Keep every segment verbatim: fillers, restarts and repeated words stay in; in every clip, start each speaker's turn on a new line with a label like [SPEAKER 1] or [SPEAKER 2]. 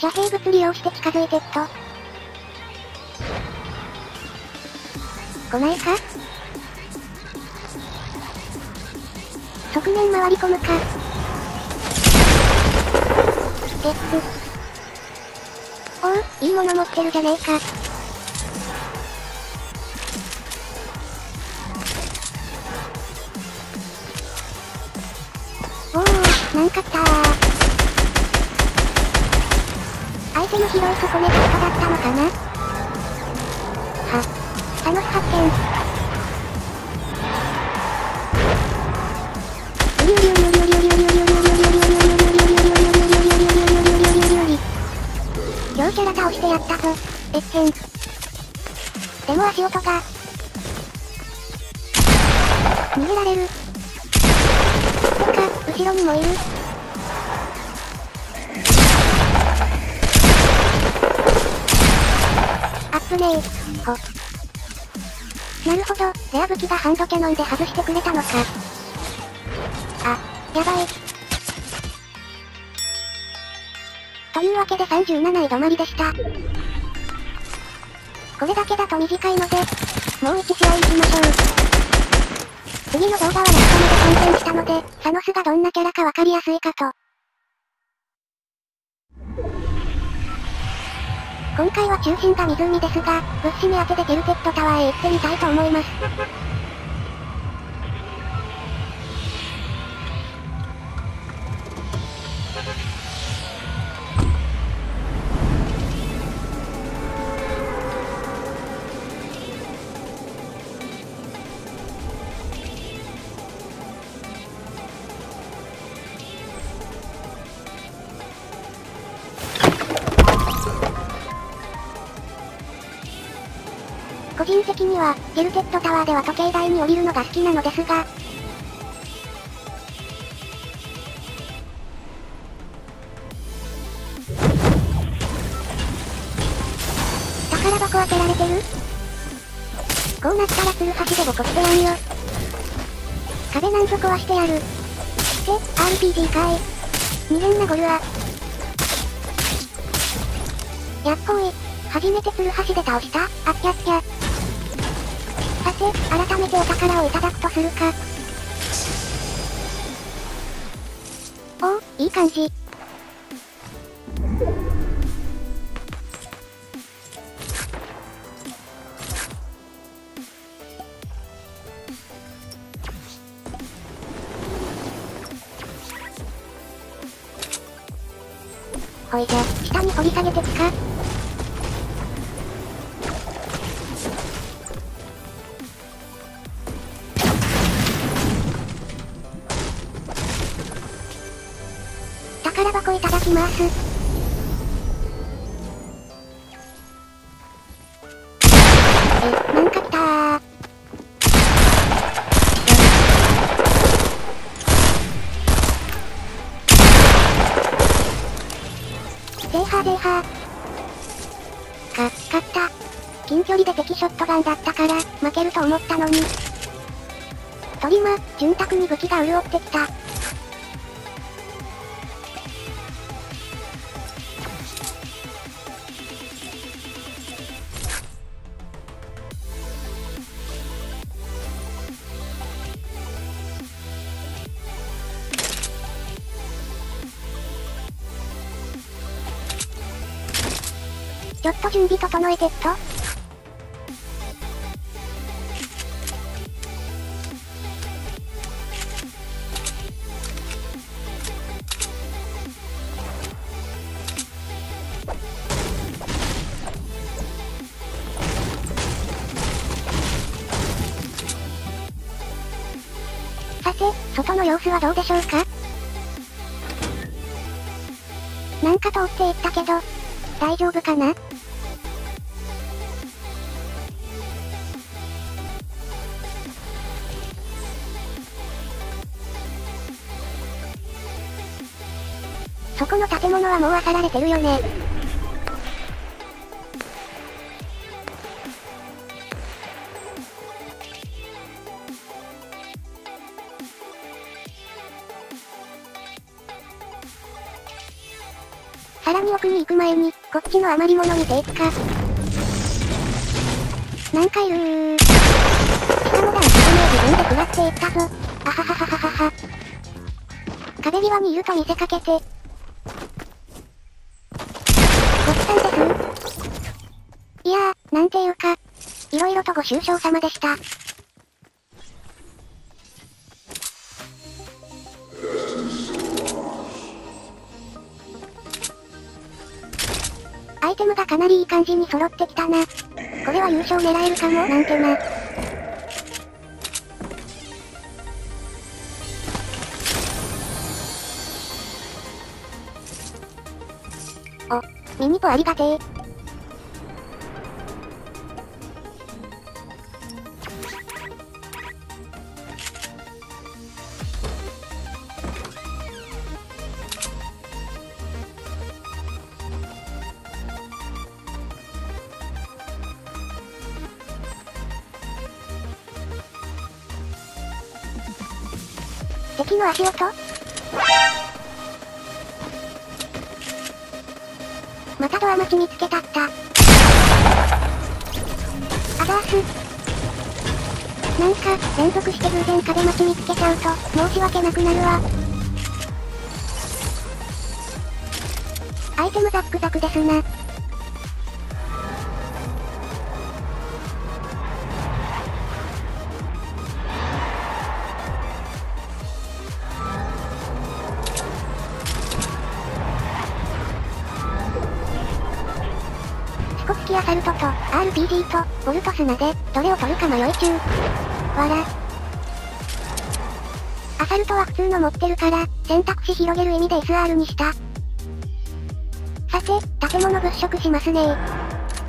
[SPEAKER 1] 遮蔽物利用して近づいてっと。来ないか？側面回り込むか。ゲッツ。おう、いいもの持ってるじゃねえか。おお、なんか来たー。アイテム拾い損ねて人だったのかな？は、サノス発見。両キャラ倒してやったぞ。えっへん。でも足音が。逃げられる。とか、後ろにもいる。アップねー。ほ。なるほど、レア武器がハンドキャノンで外してくれたのか。あ、やばい。というわけでさんじゅうなない止まりでした。これだけだと短いので、もういち試合行きましょう。次の動画はラストまで参戦したので、サノスがどんなキャラかわかりやすいかと。今回は中心が湖ですが、物資目当てでテルテッドタワーへ行ってみたいと思います。個人的には、テルテッドタワーでは時計台に降りるのが好きなのですが、宝箱開けられてる？こうなったらツルハシでボコしてやんよ。壁なんぞ壊してやる。って、アールピージー かい。二変なゴルア。やっほーい。初めてツルハシで倒した？あっきゃっきゃ。さて、改めてお宝をいただくとするか。おお、いい感じ。 ほいじゃ、下に掘り下げてくか。宝箱いただきます。え、なんか来たー。ゼーハーゼーハー。か、勝った。近距離で敵ショットガンだったから、負けると思ったのに。トリマ、潤沢に武器が潤ってきた。ちょっと準備整えてっと。さて、外の様子はどうでしょうか？なんか通っていったけど、大丈夫かな？そこの建物はもう漁られてるよね。さらに奥に行く前に、こっちの余り物見ていくか。なんかいるー。しかもダンスで自分で食らっていったぞ。あはははははは。壁際にいると見せかけて。ごちさんです。いやー、なんていうか、いろいろとご愁傷様でした。アイテムがかなりいい感じに揃ってきたな。これは優勝狙えるかもなんてな。お、ミニポありがてえ。敵の足音？またドア待ち見つけたった。アザース。なんか、連続して偶然壁待ち見つけちゃうと、申し訳なくなるわ。アイテムザックザクですな。スコツキアサルトと、アールピージー と、ボルトスナで、どれを取るか迷い中。わら。アサルトは普通の持ってるから、選択肢広げる意味で エスアール にした。さて、建物物色しますねー。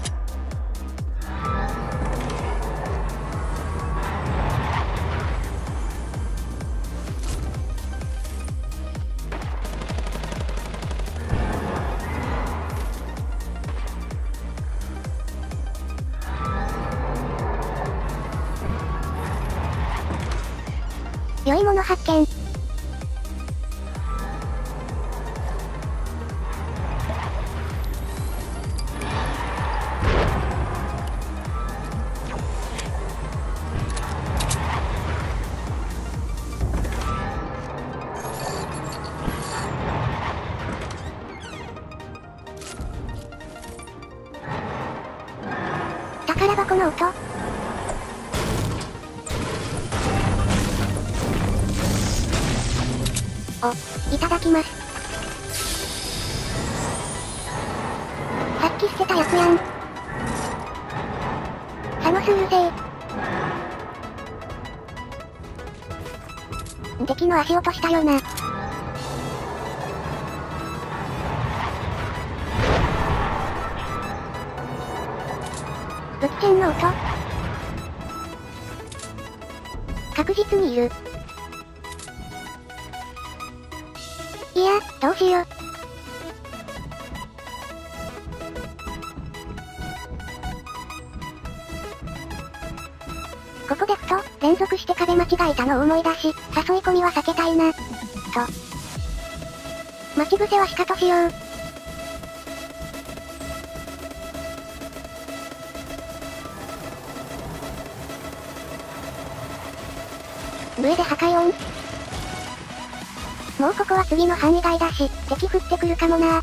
[SPEAKER 1] 良いもの発見。宝箱の音。お、いただきます。 ってたやつやん。サノスうるせえ。敵の足音したよな。武器チェンの音。確実にいる。いや、どうしよう。ここでふと、連続して壁間違えたのを思い出し、誘い込みは避けたいな。と。待ち伏せはしかとしよう。上で破壊音。もうここは次の範囲外だし、敵降ってくるかもな。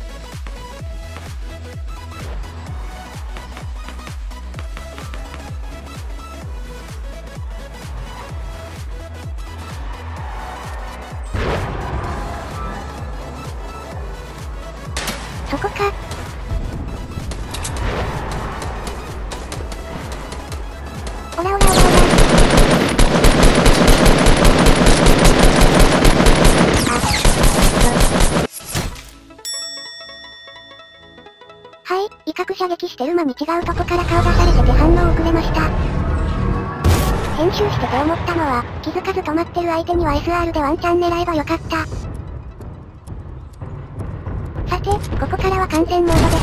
[SPEAKER 1] そこか。オラオラオラオラ。はい、威嚇射撃してる間に違うとこから顔出されてて反応遅れました。編集してて思ったのは、気づかず止まってる相手には エスアール でワンチャン狙えばよかった。さて、ここからは観戦モードです。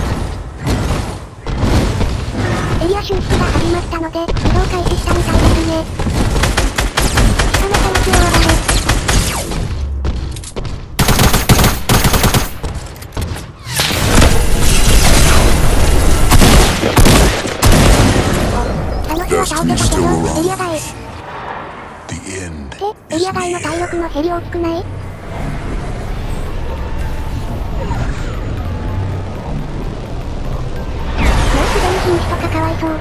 [SPEAKER 1] エリア修復が始まったので、移動開始したみたいですね。しかもこの強上がれ。倒せたけど、エリア外。って、エリア外の体力の減り大きくない？もうすでに瀕死とかかわいそう。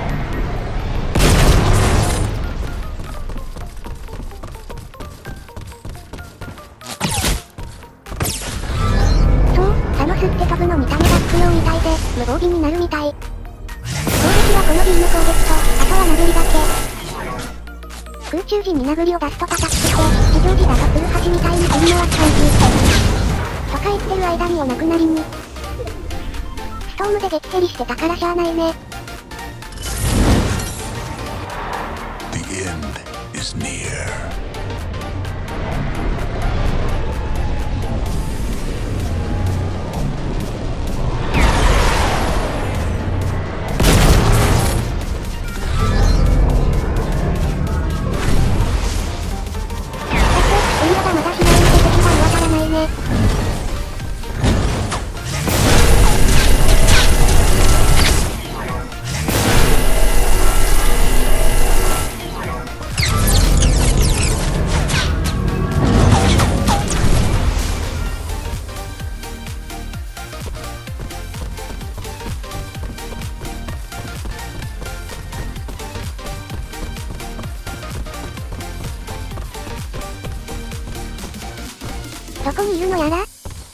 [SPEAKER 1] そう、サノスって飛ぶの見た目がつくようみたいで、無防備になるみたい。攻撃はこのビーム攻撃と、あとは殴りだけ。空中時に殴りを出すと叩きつけ、地上時だとツルハシみたいに振り回す感じ。とか言ってる間にお亡くなりに。ストームで激蹴りしてたからしゃあないね。The end is near. どこにいるのやら？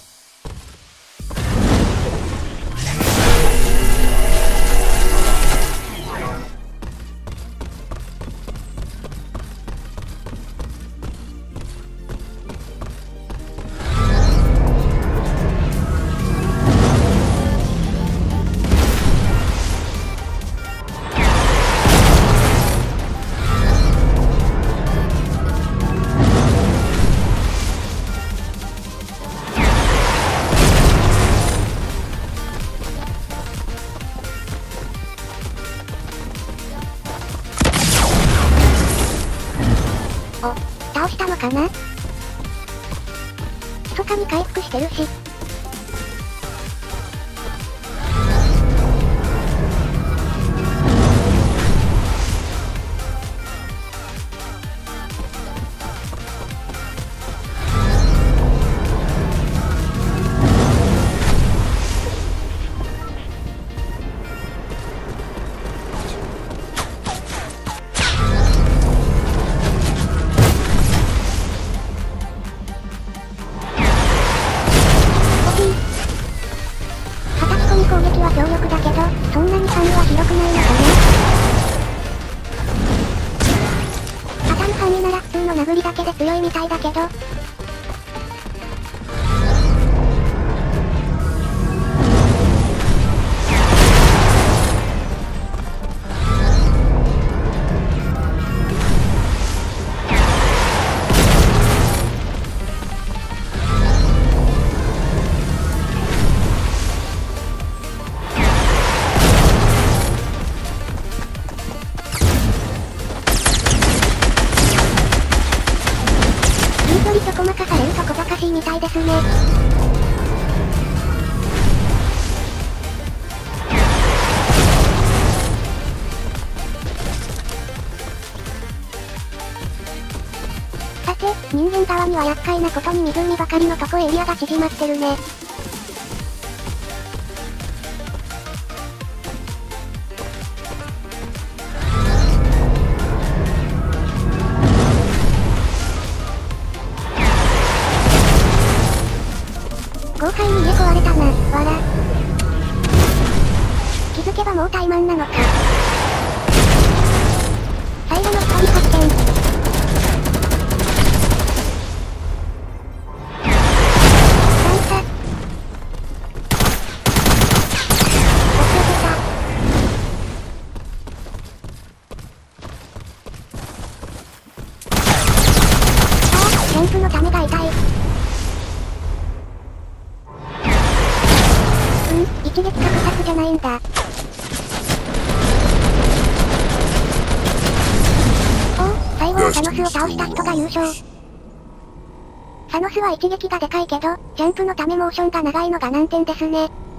[SPEAKER 1] お、倒したのかな？密かに回復してるし。 殴りだけで強いみたいだけど。ちょこまかされると小賢しいみたいですね。さて、人間側には厄介なことに湖ばかりのとこエリアが縮まってるね。豪快に家壊れたな、わら。気づけばもう怠慢なのか。最後の一人発見。なんか。落ちてた。ああ、ジャンプのためが痛い。一撃格殺じゃないんだ。おお、最後はサノスを倒した人が優勝。サノスは一撃がでかいけど、ジャンプのためモーションが長いのが難点ですね。